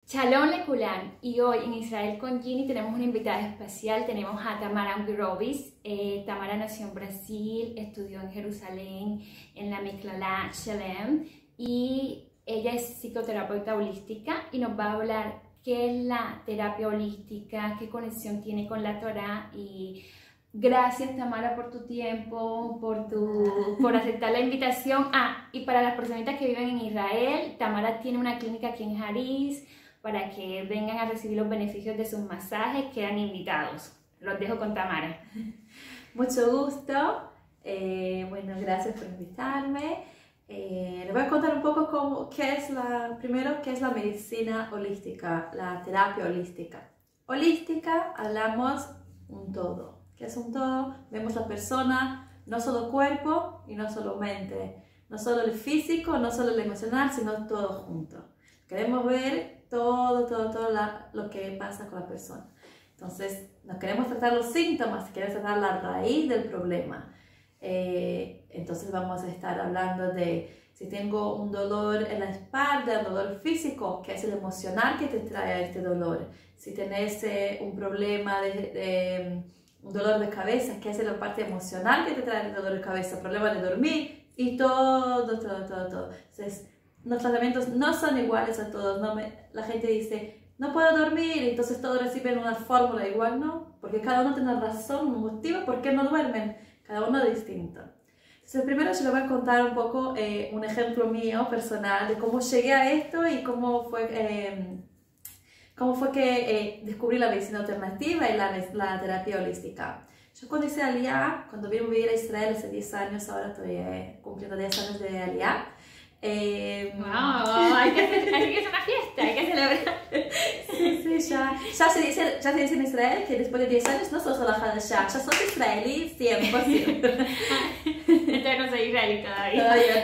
Shalom Lekulan, y hoy en Israel con Ginny tenemos una invitada especial. Tenemos a Tamara Grovis. Tamara nació en Brasil, estudió en Jerusalén en la Michlala Shalem y ella es psicoterapeuta holística y nos va a hablar qué es la terapia holística, qué conexión tiene con la Torá. Y gracias, Tamara, por tu tiempo, por aceptar la invitación. Y para las personitas que viven en Israel, Tamara tiene una clínica aquí en Jariz. Para que vengan a recibir los beneficios de sus masajes, quedan invitados. Los dejo con Tamara. Mucho gusto. Bueno, gracias por invitarme. Les voy a contar un poco qué es la medicina holística, la terapia holística. Holística, hablamos un todo. ¿Qué es un todo? Vemos la persona, no solo cuerpo y no solo mente, no solo el físico, no solo el emocional, sino todo junto. Queremos ver todo lo que pasa con la persona. Entonces, no queremos tratar los síntomas, queremos tratar la raíz del problema. Entonces vamos a estar hablando de si tengo un dolor en la espalda, un dolor físico, que es el emocional que te trae este dolor. Si tenés un problema un dolor de cabeza, que es la parte emocional que te trae el dolor de cabeza, problema de dormir y todo. Entonces, los tratamientos no son iguales a todos. La gente dice, no puedo dormir, entonces todos reciben una fórmula igual, ¿no? Porque cada uno tiene una razón, un motivo por qué no duermen, cada uno distinto. Entonces primero yo les voy a contar un poco un ejemplo mío personal de cómo llegué a esto y cómo fue que descubrí la medicina alternativa y la terapia holística. Yo cuando hice Aliyah, cuando vine a vivir a Israel hace 10 años, ahora estoy cumpliendo 10 años de Aliyah. Wow, hay que hacer una fiesta, hay que celebrar. Sí, ya se dice en Israel que después de 10 años no sos la Hadashah, ya sos israelí 100%. Entonces no soy israelí todavía.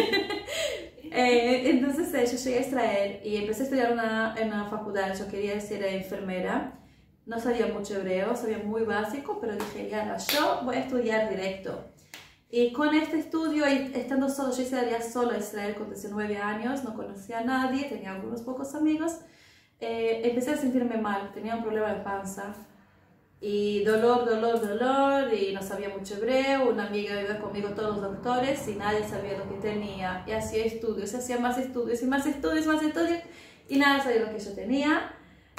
Entonces yo llegué a Israel y empecé a estudiar en una facultad. Yo quería ser enfermera, no sabía mucho hebreo, sabía muy básico, pero dije, ya, yo voy a estudiar directo. Y con este estudio, y estando solo, yo hice solo a Israel con 19 años, no conocía a nadie, tenía algunos pocos amigos, empecé a sentirme mal, tenía un problema de panza, y dolor, y no sabía mucho hebreo. Una amiga iba conmigo, todos los doctores, y nadie sabía lo que tenía, y hacía estudios, hacía más estudios, y nada sabía lo que yo tenía.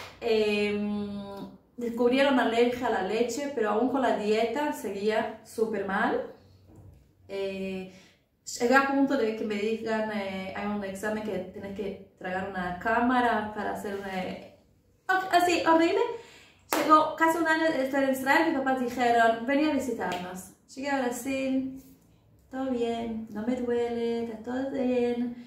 Descubrieron alergia a la leche, pero aún con la dieta seguía súper mal. Llegué a punto de que me digan, hay un examen que tienes que tragar una cámara para hacer así, horrible. Llegó casi un año de estar en Israel, mis papás dijeron, vení a visitarnos. Llegué a Brasil, todo bien, no me duele, está todo bien.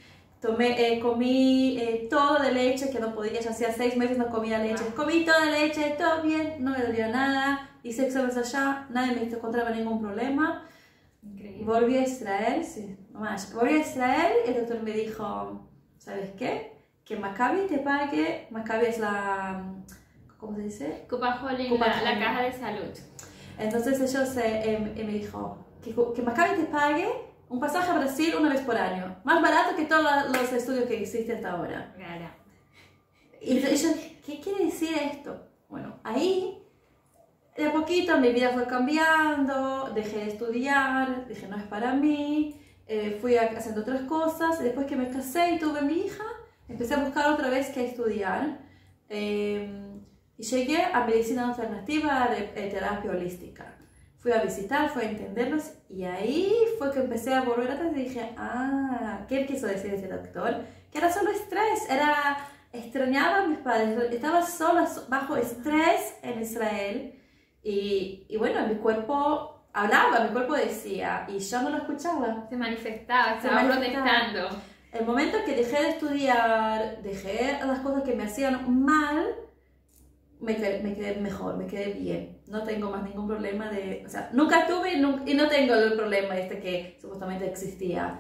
Comí todo de leche, que no podía, ya hacía 6 meses no comía leche. Comí toda leche, todo bien, no me dolía nada. Hice exámenes allá, nadie me encontraba ningún problema. Increíble. Volví a Israel, volví a Israel y el doctor me dijo, ¿sabes qué? Que Maccabi te pague. Maccabi es ¿cómo se dice? Coupa Holding, la caja de salud. Entonces ellos me dijo que Maccabi te pague un pasaje a Brasil una vez por año, más barato que todos los estudios que existen hasta ahora. Claro. Y yo dije, ¿qué quiere decir esto? Bueno, ahí de a poquito mi vida fue cambiando, dejé de estudiar, dije no es para mí, fui haciendo otras cosas. Después que me casé y tuve mi hija, empecé a buscar otra vez qué estudiar, y llegué a medicina alternativa de terapia holística. Fui a visitar, fui a entenderlos, y ahí fue que empecé a volver atrás y dije, ¿qué quiso decir ese doctor? Que era solo estrés, extrañaba a mis padres, estaba sola bajo estrés en Israel. Y bueno, mi cuerpo hablaba, mi cuerpo decía, y yo no lo escuchaba. Se manifestaba, estaba protestando. El momento que dejé de estudiar, dejé las cosas que me hacían mal, me quedé mejor, me quedé bien. No tengo más ningún problema o sea, nunca tuve y no tengo el problema que supuestamente existía.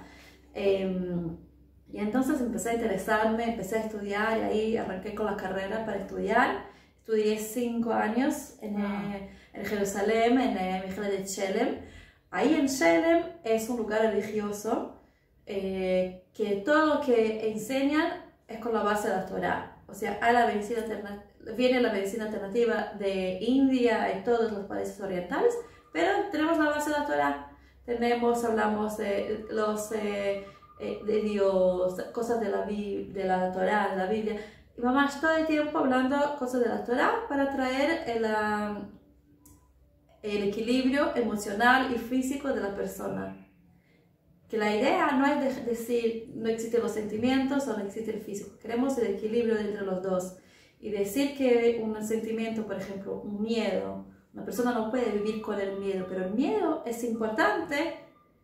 Y entonces empecé a interesarme, empecé a estudiar, y ahí arranqué con la carrera para estudiar. Estudié 5 años en Jerusalén, en Michlala Shalem. Ahí en Shalem es un lugar religioso que todo lo que enseñan es con la base de la Torá. O sea, hay la medicina viene la medicina alternativa de India y todos los países orientales, pero tenemos la base de la Torá. Hablamos de de Dios, cosas de la Torá, de la Biblia. Y mamás todo el tiempo hablando cosas de la Torá para traer el equilibrio emocional y físico de la persona. Que la idea no es decir no existen los sentimientos o no existe el físico. Queremos el equilibrio entre los dos. Y decir que un sentimiento, por ejemplo, un miedo, una persona no puede vivir con el miedo, pero el miedo es importante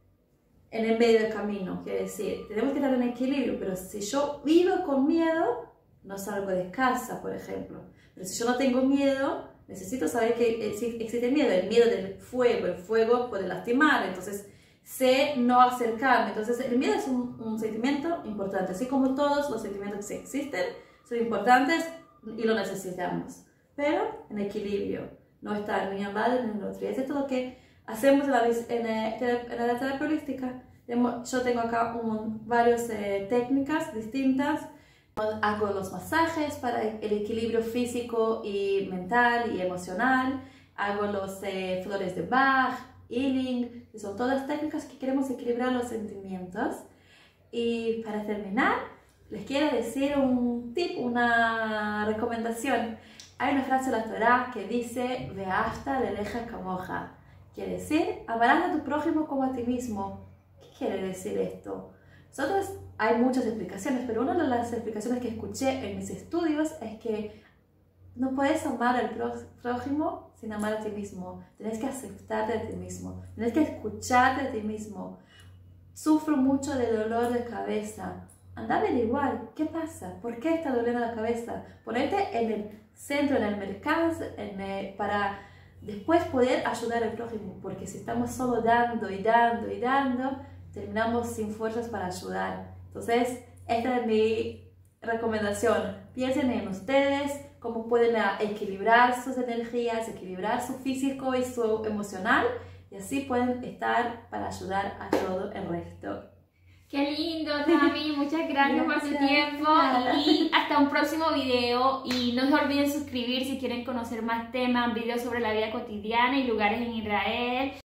en el medio del camino. Quiere decir, tenemos que dar un equilibrio, pero si yo vivo con miedo, no salgo de casa, por ejemplo. Pero si yo no tengo miedo, necesito saber que existe el miedo del fuego. El fuego puede lastimar, entonces sé no acercarme. Entonces el miedo es un sentimiento importante, así como todos los sentimientos que existen son importantes y lo necesitamos, pero en equilibrio, no estar ni a un lado ni en el otro. Y eso es todo lo que hacemos en la terapia holística. Yo tengo acá varias técnicas distintas. Hago los masajes para el equilibrio físico y mental y emocional. Hago los flores de Bach, healing, que son todas técnicas que queremos equilibrar los sentimientos. Y para terminar, les quiero decir un tip, una recomendación. Hay una frase de la Torá que dice Ve'afta lereja kamoja. Quiere decir, amarás a tu prójimo como a ti mismo. ¿Qué quiere decir esto? Hay muchas explicaciones, pero una de las explicaciones que escuché en mis estudios es que no puedes amar al prójimo sin amar a ti mismo. Tienes que aceptarte a ti mismo. Tienes que escucharte a ti mismo. Sufro mucho de dolor de cabeza. Anda a averiguar qué pasa, por qué está doliendo la cabeza. Ponerte en el centro, en el mercado, para después poder ayudar al prójimo. Porque si estamos solo dando y dando y dando, terminamos sin fuerzas para ayudar. Entonces, esta es mi recomendación. Piensen en ustedes, cómo pueden equilibrar sus energías, equilibrar su físico y su emocional, y así pueden estar para ayudar a todo el resto. Qué lindo, Tami, muchas gracias por su tiempo y hasta un próximo video. Y no se olviden suscribir si quieren conocer más temas, videos sobre la vida cotidiana y lugares en Israel.